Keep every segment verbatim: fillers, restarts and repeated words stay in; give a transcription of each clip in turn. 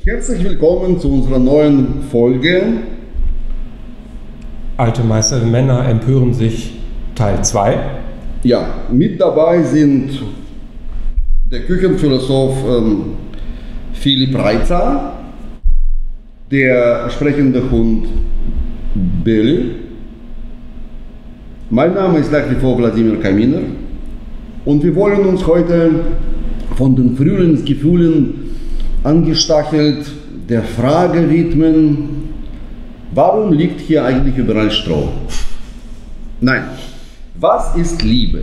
Herzlich willkommen zu unserer neuen Folge. Alte Meister Männer empören sich Teil zwei. Ja, mit dabei sind der Küchenphilosoph ähm, Philipp Reitzer, der sprechende Hund Belly. Mein Name ist nach wie vor Wladimir Kaminer und wir wollen uns heute von den Frühlingsgefühlen angestachelt der Frage widmen, warum liegt hier eigentlich überall Stroh? Nein, was ist Liebe?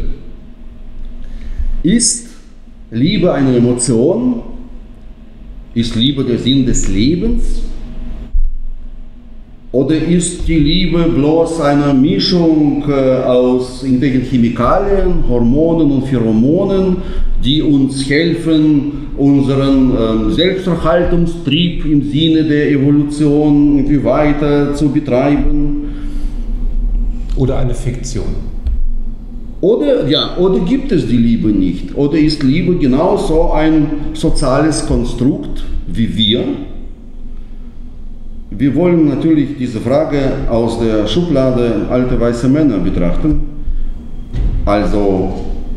Ist Liebe eine Emotion? Ist Liebe der Sinn des Lebens? Oder ist die Liebe bloß eine Mischung äh, aus irgendwelchen Chemikalien, Hormonen und Pheromonen, die uns helfen, unseren ähm, Selbsterhaltungstrieb im Sinne der Evolution irgendwie weiter zu betreiben? Oder eine Fiktion? Oder, ja, oder gibt es die Liebe nicht? Oder ist Liebe genauso ein soziales Konstrukt wie wir? Wir wollen natürlich diese Frage aus der Schublade alte weiße Männer betrachten. Also,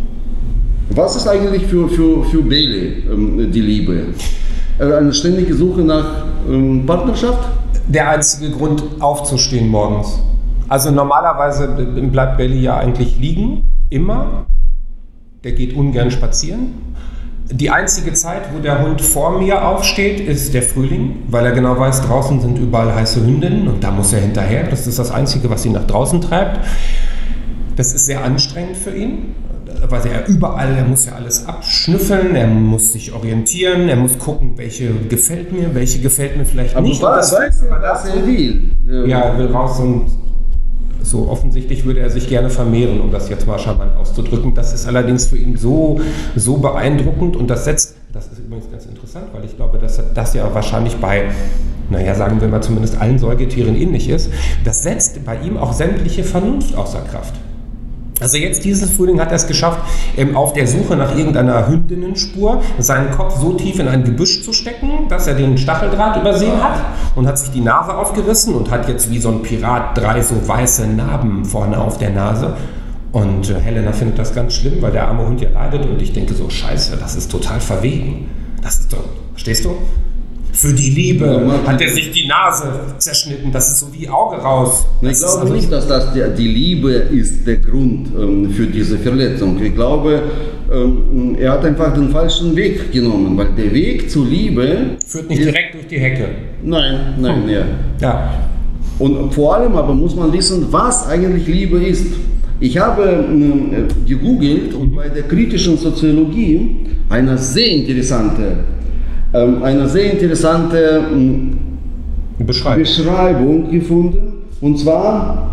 was ist eigentlich für, für, für Bailey ähm, die Liebe? Eine ständige Suche nach ähm, Partnerschaft? Der einzige Grund, aufzustehen morgens. Also normalerweise bleibt Bailey ja eigentlich liegen, immer. Der geht ungern spazieren. Die einzige Zeit, wo der Hund vor mir aufsteht, ist der Frühling, weil er genau weiß, draußen sind überall heiße Hündinnen und da muss er hinterher. Das ist das Einzige, was ihn nach draußen treibt. Das ist sehr anstrengend für ihn, weil er überall, er muss ja alles abschnüffeln, er muss sich orientieren, er muss gucken, welche gefällt mir, welche gefällt mir vielleicht aber nicht. Aber was weiß er, was er will? Ja, er will raus und so offensichtlich würde er sich gerne vermehren, um das jetzt mal charmant auszudrücken. Das ist allerdings für ihn so, so beeindruckend und das setzt, das ist übrigens ganz interessant, weil ich glaube, dass das ja wahrscheinlich bei, naja, sagen wir mal zumindest allen Säugetieren ähnlich ist, das setzt bei ihm auch sämtliche Vernunft außer Kraft. Also jetzt diesen Frühling hat er es geschafft, ähm, auf der Suche nach irgendeiner Hündinnenspur seinen Kopf so tief in ein Gebüsch zu stecken, dass er den Stacheldraht übersehen hat und hat sich die Nase aufgerissen und hat jetzt wie so ein Pirat drei so weiße Narben vorne auf der Nase. Und äh, Helena findet das ganz schlimm, weil der arme Hund ja leidet und ich denke so, scheiße, das ist total verwegen. Das ist doch, verstehst du? Für die Liebe ja, hat er sich die Nase zerschnitten, das ist so wie Auge raus. Ich das glaube also nicht, dass das die, die Liebe ist der Grund ähm, für diese Verletzung. Ich glaube, ähm, er hat einfach den falschen Weg genommen, weil der Weg zur Liebe führt nicht direkt durch die Hecke. Nein, nein, hm. ja. ja. Und vor allem aber muss man wissen, was eigentlich Liebe ist. Ich habe äh, gegoogelt und bei der kritischen Soziologie eine sehr interessante eine sehr interessante Beschreibung. Beschreibung gefunden. Und zwar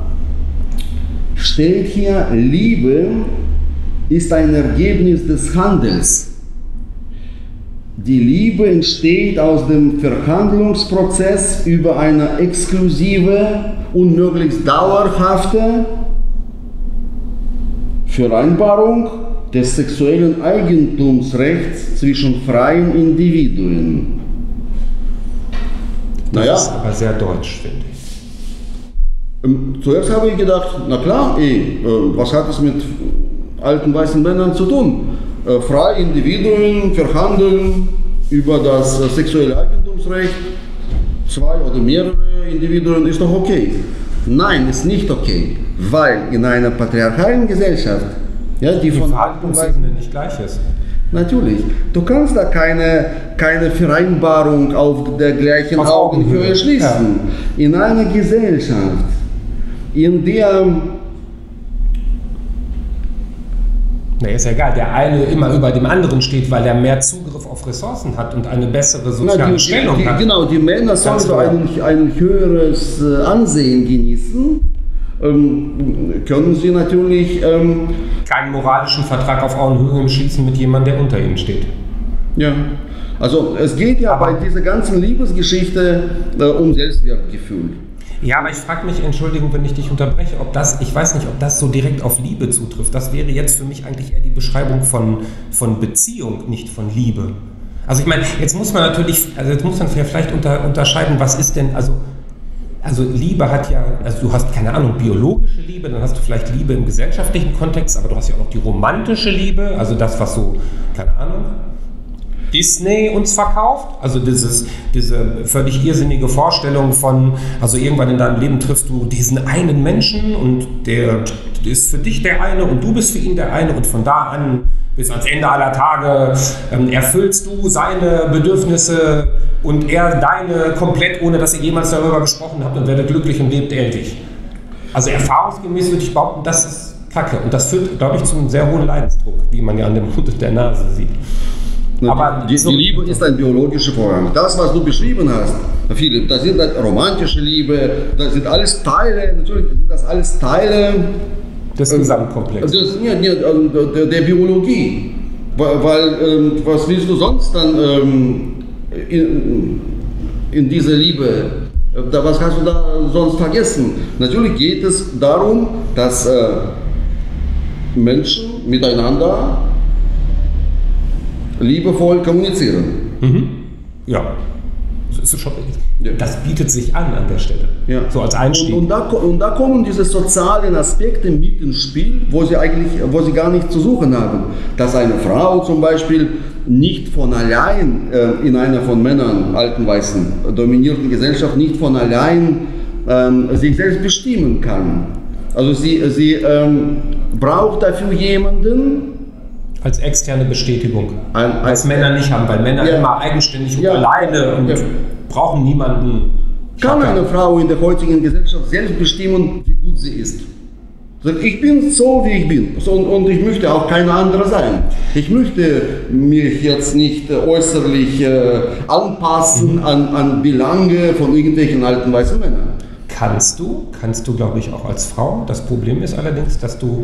steht hier, Liebe ist ein Ergebnis des Handels. Die Liebe entsteht aus dem Verhandlungsprozess über eine exklusive und möglichst dauerhafte Vereinbarung des sexuellen Eigentumsrechts zwischen freien Individuen. Das naja, ist aber sehr deutsch, finde ich. Ähm, zuerst habe ich gedacht, na klar, ey, äh, was hat es mit alten weißen Männern zu tun? Äh, freie Individuen verhandeln über das äh, sexuelle Eigentumsrecht, zwei oder mehrere Individuen, ist doch okay. Nein, ist nicht okay, weil in einer patriarchalen Gesellschaft ja, die, die von Verhandlungsebene nicht gleich ist. Natürlich. Du kannst da keine, keine Vereinbarung auf der gleichen auf Augenhöhe schließen. Ja. In einer Gesellschaft, in der... Na, ist ja egal, der eine immer über dem anderen steht, weil er mehr Zugriff auf Ressourcen hat und eine bessere soziale Na, die, Stellung die, hat. Genau, die Männer sollen so ein, ein höheres Ansehen genießen. Ähm, können sie natürlich ähm, keinen moralischen Vertrag auf Augenhöhe schließen mit jemandem, der unter ihnen steht. Ja, also es geht ja aber bei dieser ganzen Liebesgeschichte äh, um Selbstwertgefühl. Ja, aber ich frage mich, Entschuldigung, wenn ich dich unterbreche, ob das, ich weiß nicht, ob das so direkt auf Liebe zutrifft. Das wäre jetzt für mich eigentlich eher die Beschreibung von, von Beziehung, nicht von Liebe. Also ich meine, jetzt muss man natürlich, also jetzt muss man vielleicht unter, unterscheiden, was ist denn, also, also Liebe hat ja, also du hast, keine Ahnung, biologische Liebe, dann hast du vielleicht Liebe im gesellschaftlichen Kontext, aber du hast ja auch noch die romantische Liebe, also das, was so, keine Ahnung, Disney uns verkauft, also dieses, diese völlig irrsinnige Vorstellung von, also irgendwann in deinem Leben triffst du diesen einen Menschen und der ist für dich der eine und du bist für ihn der eine und von da an bis ans Ende aller Tage ähm, erfüllst du seine Bedürfnisse und er deine komplett, ohne dass ihr jemals darüber gesprochen habt und werdet glücklich und lebt ewig. Also erfahrungsgemäß würde ich behaupten, das ist Kacke und das führt, glaube ich, zu einem sehr hohen Leidensdruck, wie man ja an dem Mund und der Nase sieht. Aber die, die Liebe ist ein biologischer Vorgang. Das, was du beschrieben hast, Philipp, das sind halt romantische Liebe, das sind alles Teile, natürlich sind das alles Teile des Gesamtkomplexes. Ja, ja, der, der Biologie. Weil, weil, was willst du sonst dann ähm, in, in dieser Liebe? Da, was hast du da sonst vergessen? Natürlich geht es darum, dass äh, Menschen miteinander liebevoll kommunizieren. Mhm. Ja. Das, ist schon, das bietet sich an an der Stelle. Ja. So als Einstieg. Und, und, da, und da kommen diese sozialen Aspekte mit ins Spiel, wo sie eigentlich, wo sie gar nicht zu suchen haben. Dass eine Frau zum Beispiel nicht von allein äh, in einer von Männern, alten weißen, dominierten Gesellschaft, nicht von allein ähm, sich selbst bestimmen kann. Also sie, sie ähm, braucht dafür jemanden, als externe Bestätigung, ein, ein, was Männer nicht haben, weil Männer ja, immer eigenständig und ja, alleine und ja, brauchen niemanden. Kann eine Frau in der heutigen Gesellschaft selbst bestimmen, wie gut sie ist? Ich bin so, wie ich bin und, und ich möchte auch keine andere sein. Ich möchte mich jetzt nicht äußerlich äh, anpassen mhm. an, an Belange von irgendwelchen alten weißen Männern. Kannst du, kannst du glaube ich auch als Frau. Das Problem ist allerdings, dass du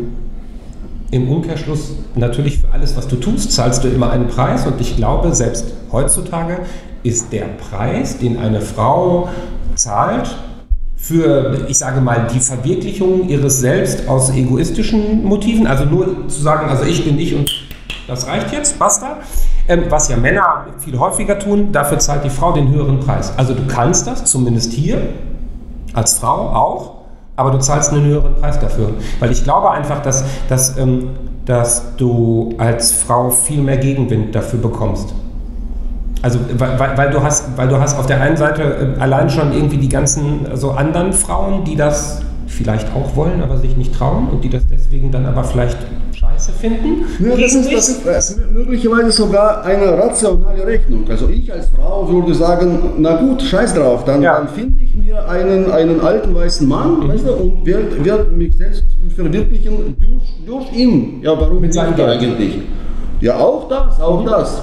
im Umkehrschluss natürlich für alles, was du tust, zahlst du immer einen Preis und ich glaube, selbst heutzutage ist der Preis, den eine Frau zahlt für, ich sage mal, die Verwirklichung ihres Selbst aus egoistischen Motiven, also nur zu sagen, also ich bin ich und das reicht jetzt, basta, ähm, was ja Männer viel häufiger tun, dafür zahlt die Frau den höheren Preis. Also du kannst das, zumindest hier, als Frau auch, aber du zahlst einen höheren Preis dafür. Weil ich glaube einfach, dass, dass, ähm, dass du als Frau viel mehr Gegenwind dafür bekommst. Also weil, weil, du hast, weil du hast auf der einen Seite äh, allein schon irgendwie die ganzen so anderen Frauen, die das vielleicht auch wollen, aber sich nicht trauen und die das deswegen dann aber vielleicht scheiße finden. Ja, das, ist, das, ist, das ist möglicherweise sogar eine rationale Rechnung. Also ich als Frau würde sagen, na gut, scheiß drauf, dann, ja. dann finde ich mir einen, einen alten weißen Mann, mhm. weißt du, und werde werd mich selbst verwirklichen durch, durch ihn. Ja, warum nicht eigentlich? Ja, auch das, auch mhm. das.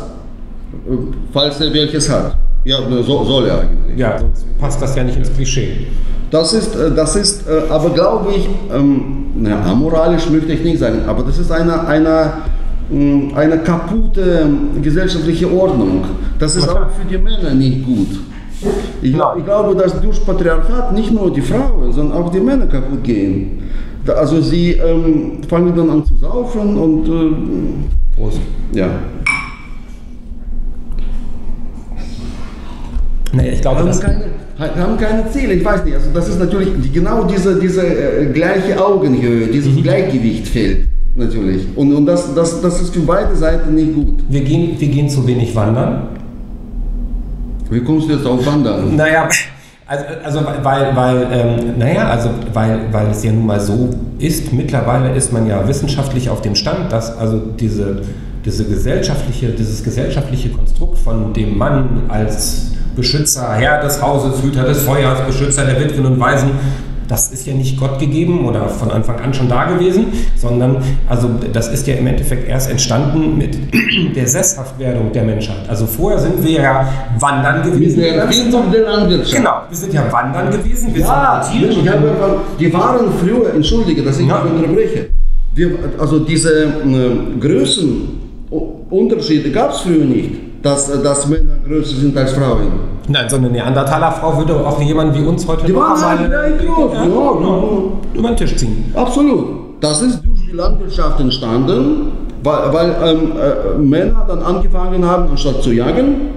Falls er welches hat. Ja, so, soll er eigentlich. Ja, sonst passt das ja nicht ins Klischee. Das ist, das ist aber glaube ich, ähm, na, amoralisch möchte ich nicht sagen, aber das ist eine, eine, eine kaputte gesellschaftliche Ordnung. Das ist auch für die Männer nicht gut. Ich, ich glaube, dass durch Patriarchat nicht nur die Frauen, sondern auch die Männer kaputt gehen. Also sie ähm, fangen dann an zu saufen und... Äh, Prost. Ja. Naja, ich glaube, haben das keine, haben keine Ziele, ich weiß nicht. Also das ist natürlich genau diese, diese äh, gleiche Augenhöhe, dieses mhm. Gleichgewicht fehlt natürlich. Und, und das, das, das ist für beide Seiten nicht gut. Wir gehen, wir gehen zu wenig wandern. Wie kommst du jetzt auf Wandern? Naja, also, also weil, weil, ähm, naja, also weil, weil es ja nun mal so ist, mittlerweile ist man ja wissenschaftlich auf dem Stand, dass also diese, diese gesellschaftliche, dieses gesellschaftliche Konstrukt von dem Mann als Beschützer, Herr des Hauses, Hüter des Feuers, Beschützer der Witwen und Waisen, das ist ja nicht Gott gegeben oder von Anfang an schon da gewesen, sondern also das ist ja im Endeffekt erst entstanden mit der Sesshaftwerdung der Menschheit. Also vorher sind wir ja wandern gewesen. Mit der Erfindung der Landwirtschaft. Genau, wir sind ja wandern gewesen. Wir ja, sind ich habe, die waren früher, entschuldige, dass ich ja. mich unterbreche, wir, also diese äh, Größenunterschiede gab es früher nicht. Dass, dass Männer größer sind als Frauen. Nein, so eine Neandertaler-Frau würde auch jemand wie uns heute die noch waren mal gleich groß, ja, ja, über den Tisch ziehen. Absolut. Das ist durch die Landwirtschaft entstanden weil, weil ähm, äh, Männer dann angefangen haben, anstatt zu jagen,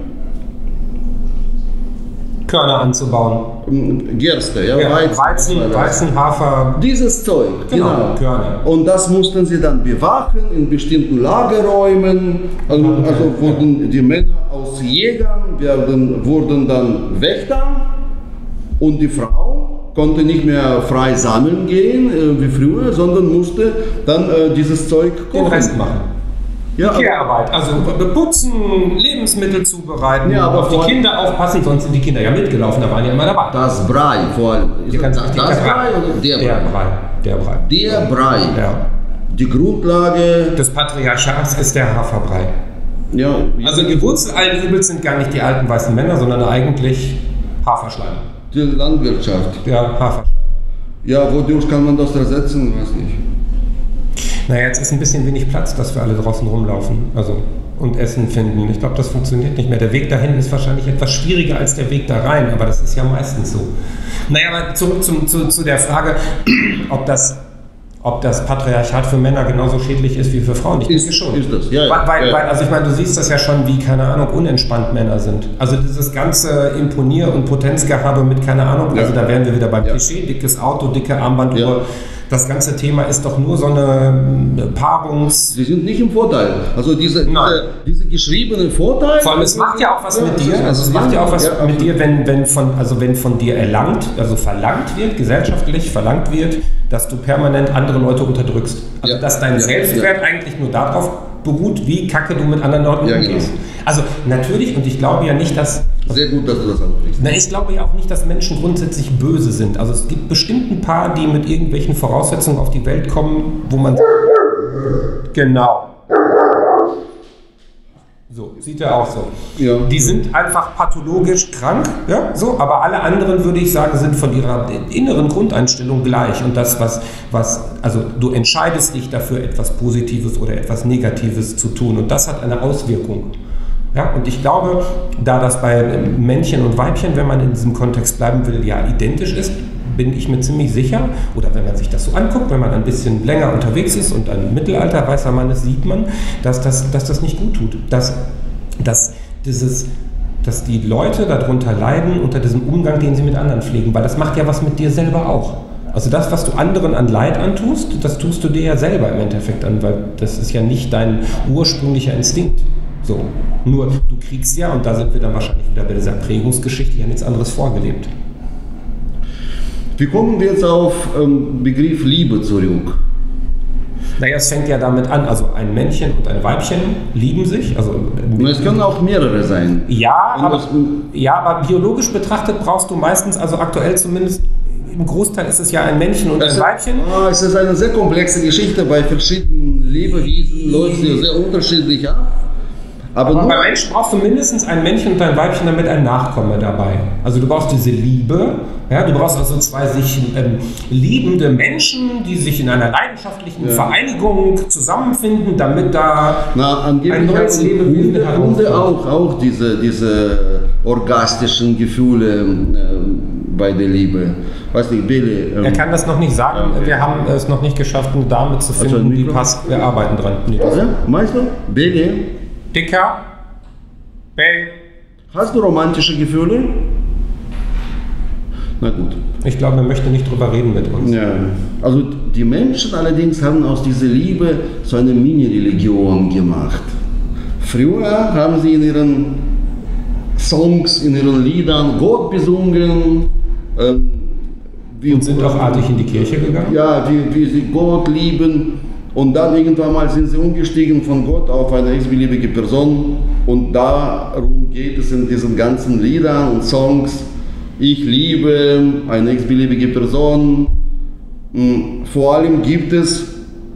Körner anzubauen. Gerste, ja, Ja, Weizen, Weizen, Weizen, Hafer. dieses Zeug, Genau, genau. Körner. Und das mussten sie dann bewachen in bestimmten Lagerräumen. Also, Okay, also wurden die Männer aus Jägern, werden, wurden dann Wächter und die Frau konnte nicht mehr frei sammeln gehen äh, wie früher, sondern musste dann äh, dieses Zeug Den kochen. Rest machen. Ja, aber, Care-Arbeit, also putzen, Lebensmittel zubereiten, Ja, aber auf die vor- Kinder aufpassen, sonst sind die Kinder ja mitgelaufen, da waren die immer dabei. das Brei vor allem. Ist Ja, ganz das, wichtig, das der Brei oder der, Der Brei? Brei. Der Brei. Der Brei. Ja. Die Grundlage. Des Patriarchats ist der Haferbrei. Ja, Also die Wurzel allen Übels sind gar nicht die alten weißen Männer, sondern eigentlich Haferschleim. die Landwirtschaft. Der Haferschleim. Ja, wodurch kann man das ersetzen? Weiß nicht. Naja, jetzt ist ein bisschen wenig Platz, dass wir alle draußen rumlaufen also, und Essen finden. Ich glaube, das funktioniert nicht mehr. Der Weg dahin ist wahrscheinlich etwas schwieriger als der Weg da rein, aber das ist ja meistens so. Naja, aber zurück zum, zu, zu der Frage, ob das, ob das Patriarchat für Männer genauso schädlich ist wie für Frauen. Ich Ist- denke schon. ist das, ja, ja. Weil, weil, Ja. weil, also ich meine, du siehst das ja schon, wie, keine Ahnung, unentspannt Männer sind. Also dieses ganze Imponier- und Potenzgehabe mit, keine Ahnung, also Ja. da wären wir wieder beim Ja. Klischee, dickes Auto, dicke Armbanduhr. Ja. Das ganze Thema ist doch nur so eine Paarungs... Sie sind nicht im Vorteil. Also diese, Nein. diese, diese geschriebene Vorteil. Vor allem, es macht ja auch was Ja, mit das dir. ist- Also es macht ja auch was ja, mit absolut. dir, wenn, wenn von, also wenn von dir erlangt, also verlangt wird, gesellschaftlich verlangt wird, dass du permanent andere Leute unterdrückst. Also Ja. dass dein Ja. Selbstwert eigentlich nur darauf beruht, wie kacke du mit anderen Leuten Ja, umgehst. genau. Also natürlich, und ich glaube ja nicht, dass Sehr gut, dass du das ansprichst. Na, ich glaube ja auch nicht, dass Menschen grundsätzlich böse sind. Also es gibt bestimmt ein paar, die mit irgendwelchen Voraussetzungen auf die Welt kommen, wo man... Genau. So, sieht er auch so. Ja. Die sind einfach pathologisch krank, ja, so, aber alle anderen, würde ich sagen, sind von ihrer inneren Grundeinstellung gleich. Und das, was, was, also du entscheidest dich dafür, etwas Positives oder etwas Negatives zu tun. Und das hat eine Auswirkung. Ja, und ich glaube, da das bei Männchen und Weibchen, wenn man in diesem Kontext bleiben will, ja identisch ist, bin ich mir ziemlich sicher, oder wenn man sich das so anguckt, wenn man ein bisschen länger unterwegs ist und ein Mittelalter weißer Mann ist, sieht man, dass das, dass das nicht gut tut. Dass, dass, dieses, dass die Leute darunter leiden, unter diesem Umgang, den sie mit anderen pflegen, weil das macht ja was mit dir selber auch. Also das, was du anderen an Leid antust, das tust du dir ja selber im Endeffekt an, weil das ist ja nicht dein ursprünglicher Instinkt. So. Nur du kriegst ja, und da sind wir dann wahrscheinlich wieder bei dieser Prägungsgeschichte, ja nichts anderes vorgelebt. Wie kommen wir jetzt auf ähm, Begriff Liebe zurück? Naja, es fängt ja damit an, also ein Männchen und ein Weibchen lieben sich. Also, Und es können auch mehrere sein. ja, Und aber, das- ja, aber biologisch betrachtet brauchst du meistens, also aktuell zumindest, im Großteil ist es ja ein Männchen und ein Es ist, Weibchen. ah, es ist eine sehr komplexe Geschichte. Bei verschiedenen Lebewesen läuft sie sehr unterschiedlich ab. Aber, Aber nur, bei Menschen brauchst du mindestens ein Männchen und ein Weibchen, damit ein Nachkomme dabei. Also du brauchst diese Liebe, ja, du brauchst also zwei sich ähm, liebende Menschen, die sich in einer leidenschaftlichen Ja. Vereinigung zusammenfinden, damit da na, ein angeblich neues haben Lebewesen Hunde, Hunde herauskommt. auch, auch diese, diese orgastischen Gefühle äh, bei der Liebe. Weißt du, Billy. Ähm, Er kann das noch nicht sagen, Ja, okay. wir haben es noch nicht geschafft, eine Dame zu Also finden, ein die Mikro? passt. Wir arbeiten dran. Nee, das- ja, meinst du? Billy, Dicker, Bell. hast du romantische Gefühle? Na gut. Ich glaube, er möchte nicht drüber reden mit uns. Ja, also die Menschen allerdings haben aus dieser Liebe so eine Mini-Religion gemacht. Früher haben sie in ihren Songs, in ihren Liedern Gott besungen. Ähm, wie, Und sind auch artig in die Kirche gegangen. Ja, wie, wie sie Gott lieben. Und dann irgendwann mal sind sie umgestiegen von Gott auf eine x-beliebige Person. Und darum geht es in diesen ganzen Liedern und Songs. Ich liebe eine x-beliebige Person. Vor allem gibt es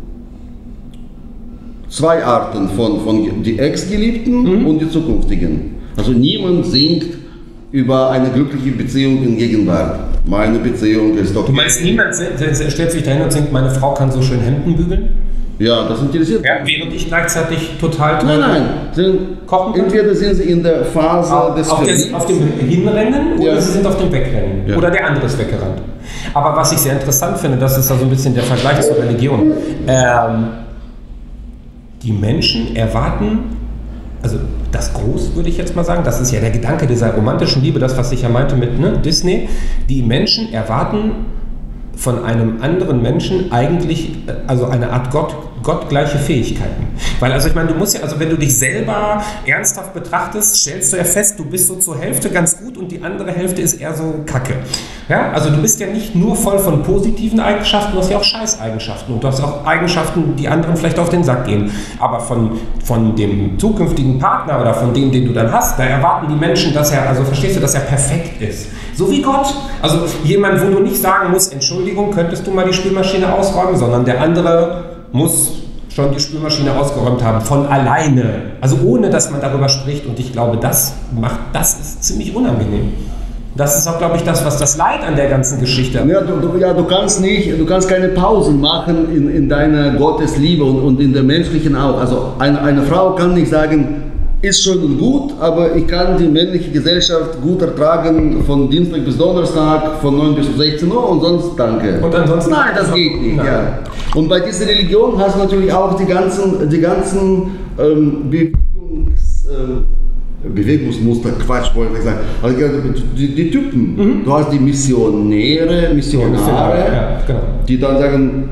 zwei Arten von, von die Ex-Geliebten Mhm. und die zukünftigen. Also niemand singt über eine glückliche Beziehung in Gegenwart. Meine Beziehung ist doch... Du meinst, niemand se- se- stellt sich dahin und denkt, meine Frau kann so schön Hemden bügeln? Ja, das interessiert Ja, während ich gleichzeitig total toll Nein, nein. Sind, Kochen kann? entweder sind sie in der Phase auf, des auf, Verliebens. des, auf dem Hinrennen oder Ja. sie sind auf dem Wegrennen. Ja. Oder der andere ist weggerannt. Aber was ich sehr interessant finde, das ist also ein bisschen der Vergleich zur Religion. Ähm, die Menschen erwarten, also das Groß würde ich jetzt mal sagen, das ist ja der Gedanke dieser romantischen Liebe, das was ich ja meinte mit ne, Disney, die Menschen erwarten von einem anderen Menschen eigentlich also eine Art Gott, gottgleiche Fähigkeiten. Weil also ich meine, du musst ja, also wenn du dich selber ernsthaft betrachtest, stellst du ja fest, du bist so zur Hälfte ganz gut und die andere Hälfte ist eher so Kacke. Ja, also du bist ja nicht nur voll von positiven Eigenschaften, du hast ja auch Scheißeigenschaften und du hast auch Eigenschaften, die anderen vielleicht auf den Sack gehen. Aber von, von dem zukünftigen Partner oder von dem, den du dann hast, da erwarten die Menschen, dass er, also verstehst du, dass er perfekt ist. So wie Gott. Also jemand, wo du nicht sagen musst, Entschuldigung, könntest du mal die Spülmaschine ausräumen, sondern der andere muss schon die Spülmaschine ausgeräumt haben, von alleine. Also ohne, dass man darüber spricht. Und ich glaube, das macht, das ist ziemlich unangenehm. Das ist auch, glaube ich, das, was das Leid an der ganzen Geschichte. Ja, du, du, ja, du kannst nicht, du kannst keine Pausen machen in, in deiner Gottesliebe und, und in der menschlichen auch. Also eine, eine Frau kann nicht sagen, ist schön und gut, aber ich kann die männliche Gesellschaft gut ertragen von Dienstag bis Donnerstag, von neun bis sechzehn Uhr und sonst danke. Und ansonsten? Nein, das geht nicht. Ja. Und bei dieser Religion hast du natürlich auch die ganzen, die ganzen ähm, Bewegungs, äh, Bewegungsmuster, Quatsch, wollte ich sagen. Also die, die Typen. Mhm. Du hast die Missionäre, Missionare, ja, genau. Die dann sagen,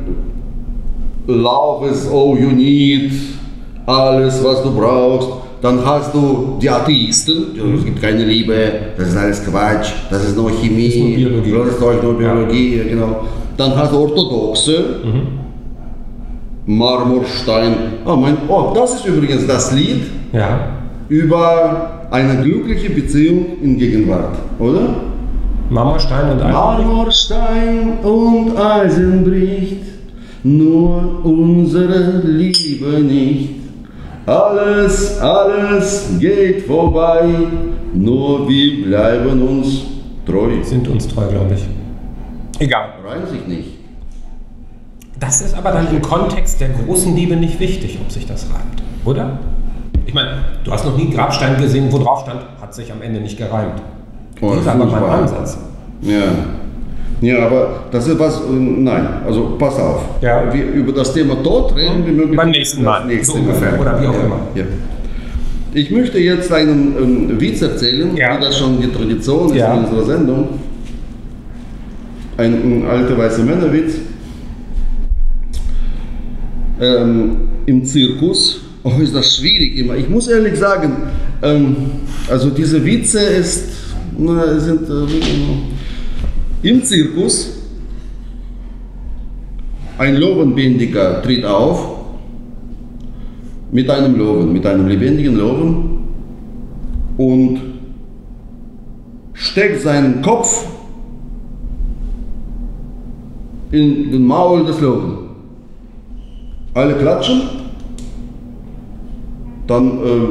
Love is all you need, alles was du brauchst. Dann hast du die Atheisten, es gibt keine Liebe, das ist alles Quatsch, das ist nur Chemie, das ist nur Biologie, das ist nur Biologie, ja. Genau. Dann hast du Orthodoxe, mhm. Marmorstein. Oh, mein, oh, das ist übrigens das Lied ja. über eine glückliche Beziehung in Gegenwart, oder? Marmorstein und Eisen. Marmorstein und Eisen bricht, nur unsere Liebe nicht. Alles, alles geht vorbei, nur wir bleiben uns treu. Sind uns treu, glaube ich. Egal. Reimt sich nicht. Das ist aber dann im Kontext der großen Liebe nicht wichtig, ob sich das reimt, oder? Ich meine, du hast noch nie einen Grabstein gesehen, wo drauf stand, hat sich am Ende nicht gereimt. Oh, das ist aber mein Ansatz. Ja. Ja, aber das ist was, nein, also pass auf. Ja. Wir über das Thema Tod reden wir möglicherweise beim nächsten Mal. Nächste so ungefähr. Oder wie auch ja. immer. Ja. Ich möchte jetzt einen ähm, Witz erzählen, ja. wie das schon die Tradition ist ja. in unserer Sendung. Ein, ein alter weißer Männerwitz. Ähm, Im Zirkus, oh, ist das schwierig immer. Ich muss ehrlich sagen, ähm, also diese Witze ist, na, sind äh, im Zirkus, ein Löwenbändiger tritt auf mit einem Löwen, mit einem lebendigen Löwen und steckt seinen Kopf in den Maul des Löwen. Alle klatschen, dann äh,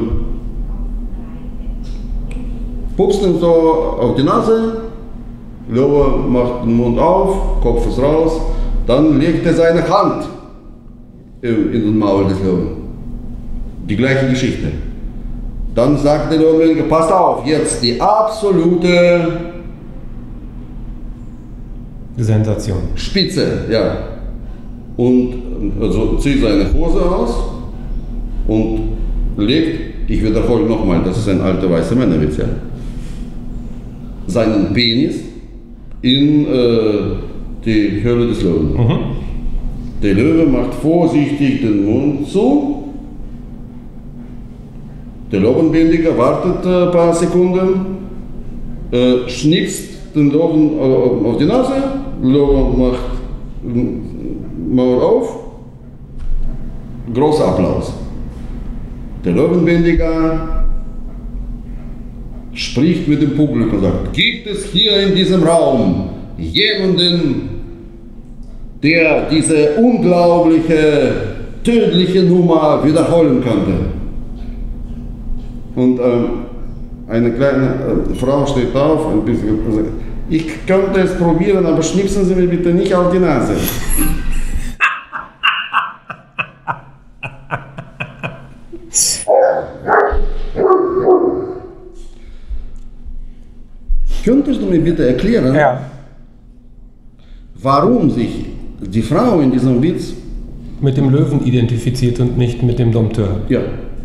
pupst ihn so auf die Nase. Löwe macht den Mund auf, Kopf ist raus, dann legt er seine Hand in den Maul des Löwen. Die gleiche Geschichte. Dann sagt der Löwe, passt auf, jetzt die absolute Sensation. Spitze, ja. Und also zieht seine Hose aus und legt, ich wiederhole nochmal, das ist ein alter weißer Männerwitz, ja, seinen Penis in äh, die Höhle des Löwen. Mhm. Der Löwe macht vorsichtig den Mund zu. Der Löwenbändiger wartet ein paar Sekunden, äh, schnipst den Löwen äh, auf die Nase, Löwe macht Maul auf, großer Applaus. Der Löwenbändiger spricht mit dem Publikum und sagt, gibt es hier in diesem Raum jemanden, der diese unglaubliche, tödliche Nummer wiederholen könnte? Und ähm, eine kleine äh, Frau steht auf, ein bisschen, also, ich könnte es probieren, aber schnipsen Sie mir bitte nicht auf die Nase. Könntest du mir bitte erklären, ja. warum sich die Frau in diesem Witz mit dem Löwen identifiziert und nicht mit dem Dompteur. Ja.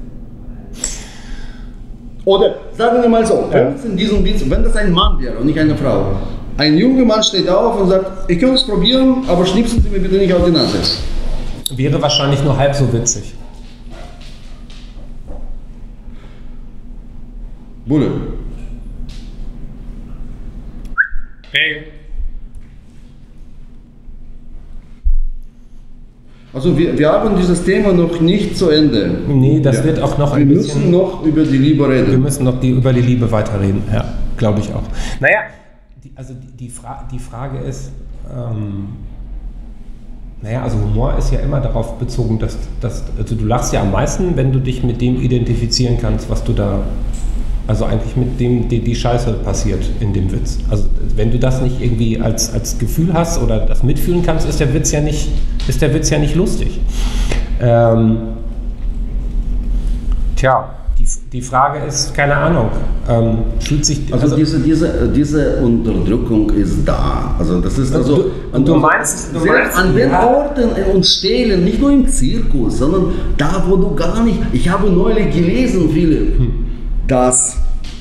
Oder sagen wir mal so, Ja. in diesem Witz, wenn das ein Mann wäre und nicht eine Frau, ein junger Mann steht auf und sagt, ich kann es probieren, aber schnipsen Sie mir bitte nicht auf die Nase. Wäre wahrscheinlich nur halb so witzig. Bulle. Hey. Also wir, wir haben dieses Thema noch nicht zu Ende. Nee, das Ja. wird auch noch Wir ein müssen bisschen... noch über die Liebe reden. Wir müssen noch die, über die Liebe weiterreden, ja, glaube ich auch. Naja, die, also die, die, Fra die Frage ist, ähm, naja, also Humor ist ja immer darauf bezogen, dass, dass also du lachst ja am meisten, wenn du dich mit dem identifizieren kannst, was du da, also eigentlich mit dem, die, die Scheiße passiert in dem Witz. Also wenn du das nicht irgendwie als, als Gefühl hast oder das mitfühlen kannst, ist der Witz ja nicht, ist der Witz ja nicht lustig. Ähm, tja, die, die Frage ist, keine Ahnung, ähm, fühlt sich... Also, also diese, diese, diese Unterdrückung ist da. Also das ist also... Du, und du meinst, du meinst an den ja. Orten und Stellen, nicht nur im Zirkus, sondern da, wo du gar nicht... Ich habe neulich gelesen, Philipp, hm. dass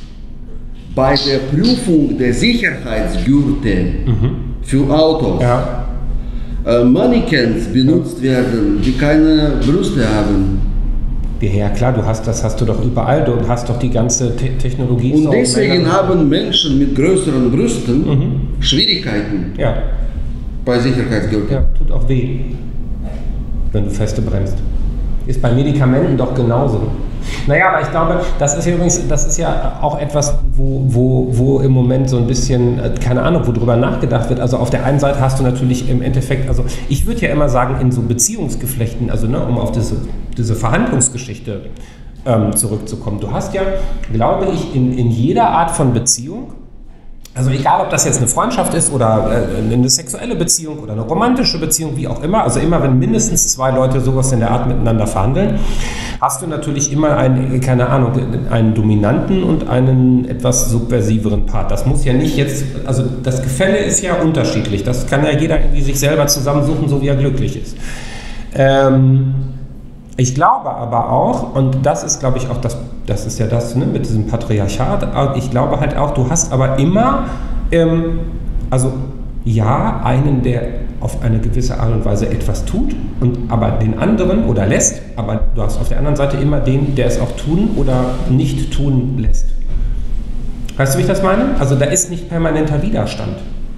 bei der Prüfung der Sicherheitsgurte mhm. für Autos ja. äh, Mannequins benutzt werden, die keine Brüste haben. Ja klar, du hast, das hast du doch überall, du hast doch die ganze Te Technologie. Und deswegen haben Menschen mit größeren Brüsten mhm. Schwierigkeiten ja. bei Sicherheitsgurten. Ja, tut auch weh, wenn du feste bremst. Ist bei Medikamenten doch genauso. Naja, aber ich glaube, das ist ja übrigens, das ist ja auch etwas, wo, wo, wo im Moment so ein bisschen, keine Ahnung, wo drüber nachgedacht wird. Also auf der einen Seite hast du natürlich im Endeffekt, also ich würde ja immer sagen, in so Beziehungsgeflechten, also ne, um auf diese, diese Verhandlungsgeschichte ähm, zurückzukommen. Du hast ja, glaube ich, in, in jeder Art von Beziehung, also egal, ob das jetzt eine Freundschaft ist oder äh, eine sexuelle Beziehung oder eine romantische Beziehung, wie auch immer, also immer wenn mindestens zwei Leute sowas in der Art miteinander verhandeln, hast du natürlich immer einen, keine Ahnung, einen dominanten und einen etwas subversiveren Part. Das muss ja nicht jetzt, also das Gefälle ist ja unterschiedlich, das kann ja jeder irgendwie sich selber zusammensuchen, so wie er glücklich ist. Ähm, Ich glaube aber auch, und das ist, glaube ich, auch das, das ist ja das ne, mit diesem Patriarchat, ich glaube halt auch, du hast aber immer, ähm, also ja, einen, der auf eine gewisse Art und Weise etwas tut, und aber den anderen oder lässt, aber du hast auf der anderen Seite immer den, der es auch tun oder nicht tun lässt. Weißt du, wie ich das meine? Also da ist nicht permanenter Widerstand.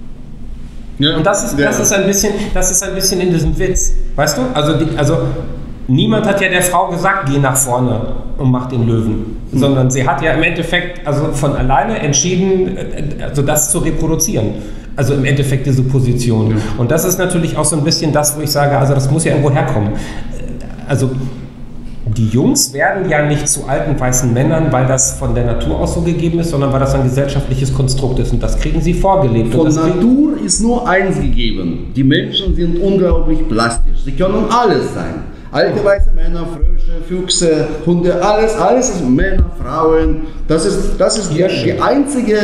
Ja, und das ist, ja. das ist ein bisschen, das ist ein bisschen in diesem Witz, weißt du? Also, die, also niemand hat ja der Frau gesagt, geh nach vorne und mach den Löwen, mhm. sondern sie hat ja im Endeffekt also von alleine entschieden, also das zu reproduzieren. Also im Endeffekt diese Position. Mhm. Und das ist natürlich auch so ein bisschen das, wo ich sage, also das muss ja irgendwo herkommen. Also die Jungs werden ja nicht zu alten weißen Männern, weil das von der Natur aus so gegeben ist, sondern weil das ein gesellschaftliches Konstrukt ist. Und das kriegen sie vorgelebt. Von und das Natur ist nur eins gegeben. Die Menschen sind unglaublich plastisch. Sie können alles sein. Alte weiße Männer, Frösche, Füchse, Hunde, alles, alles ist Männer, Frauen. Das ist, das ist die, die einzige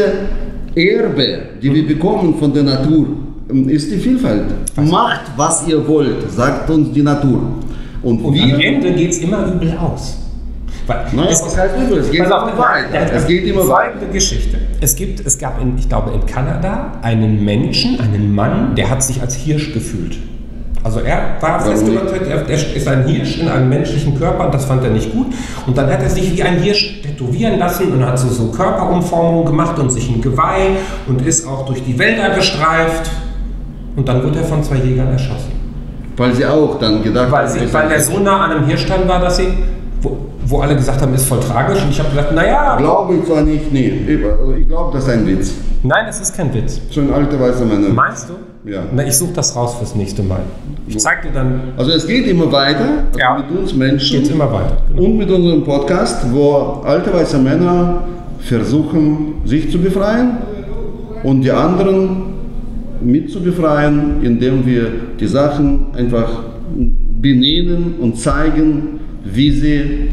Erbe, die wir bekommen von der Natur, ist die Vielfalt. Was? Macht, was ihr wollt, sagt uns die Natur. Und, Und wir, am Ende geht es immer übel aus. Weil naja, es, was heißt übel? Es geht immer weiter. Es geht immer weiter. Folgende Geschichte. Es gibt, es gab, in, ich glaube, in Kanada einen Menschen, einen Mann, der hat sich als Hirsch gefühlt. Also er war fest überzeugt, er ist ein Hirsch in einem menschlichen Körper und das fand er nicht gut. Und dann hat er sich wie ein Hirsch tätowieren lassen und hat so, so Körperumformungen gemacht und sich ein Geweih und ist auch durch die Wälder gestreift. Und dann wurde er von zwei Jägern erschossen. Weil sie auch dann gedacht weil sie, Weil der so nah an einem Hirschstand war, dass sie, wo, wo alle gesagt haben, ist voll tragisch. Und ich habe gesagt, naja. Glaube ich zwar nicht, nee. Ich glaube, das ist ein Witz. Nein, das ist kein Witz. Schon alte weiße Männer. Meinst du? Ja. Na, ich suche das raus fürs nächste Mal. Ich zeig dir dann. Also es geht immer weiter, also ja. mit uns Menschen. Geht's immer weiter. Genau. Und mit unserem Podcast, wo alte weiße Männer versuchen, sich zu befreien und die anderen mit zu befreien, indem wir die Sachen einfach benennen und zeigen, wie sie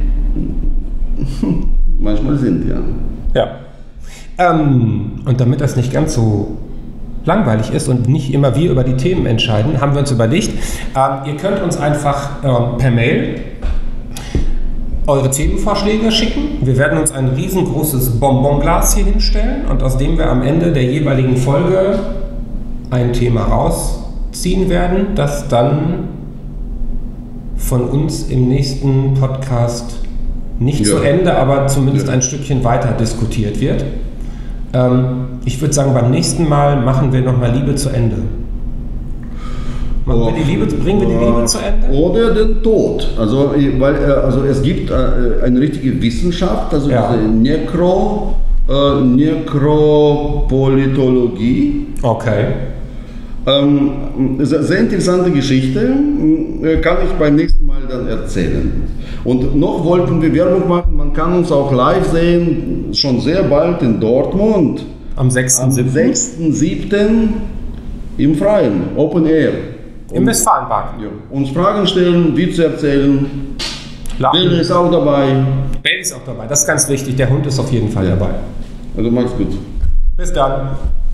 manchmal sind, ja. Ja. Ähm, und damit das nicht ganz so langweilig ist und nicht immer wir über die Themen entscheiden, haben wir uns überlegt, äh, ihr könnt uns einfach äh, per Mail eure Themenvorschläge schicken. Wir werden uns ein riesengroßes Bonbonglas hier hinstellen und aus dem wir am Ende der jeweiligen Folge ein Thema rausziehen werden, das dann von uns im nächsten Podcast nicht ja. zu Ende, aber zumindest ja. ein Stückchen weiter diskutiert wird. Ähm, ich würde sagen, beim nächsten Mal machen wir nochmal Liebe zu Ende. Machen wir die Liebe, bringen wir die Liebe zu Ende? Oder den Tod. Also, weil, also es gibt eine richtige Wissenschaft, also ja. diese Nekro, äh, Nekropolitologie. Okay. Ähm, sehr interessante Geschichte, kann ich beim nächsten Mal dann erzählen. Und noch wollten wir Werbung machen, man kann uns auch live sehen, schon sehr bald in Dortmund. Am sechsten siebten im Freien, Open Air. Im Und, Westfalenpark. Ja, uns Fragen stellen, Witze erzählen. Bill ist auch dabei. Bill ist auch dabei, das ist ganz wichtig, der Hund ist auf jeden Fall ja. dabei. Also mach's gut. Bis dann.